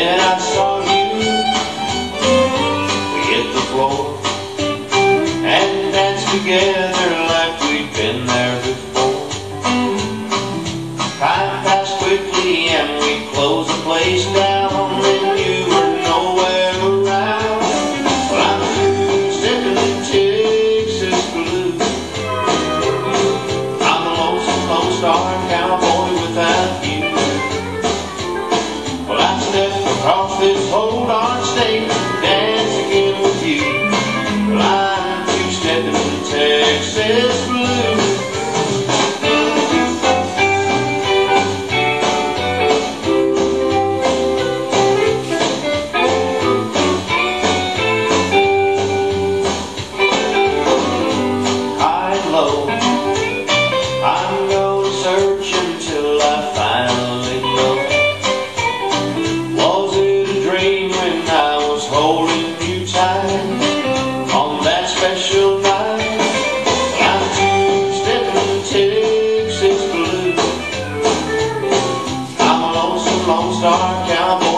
Then I saw you, we hit the floor and danced together like we'd been there before. Time passed quickly and we closed the place down, and you were nowhere around. Well, I'm through stepping in Texas blues. I'm a lonesome Lone Star cowboy without you. Well, I stepped across this whole darn state to dance again with you. Well, I'm two-stepping in Texas blues. High and low, I'm gonna search until I finally know. Was it a dream when I was holding you tight on that special night? I'm two-stepping in Texas blues. I'm a lonesome Lone Star cowboy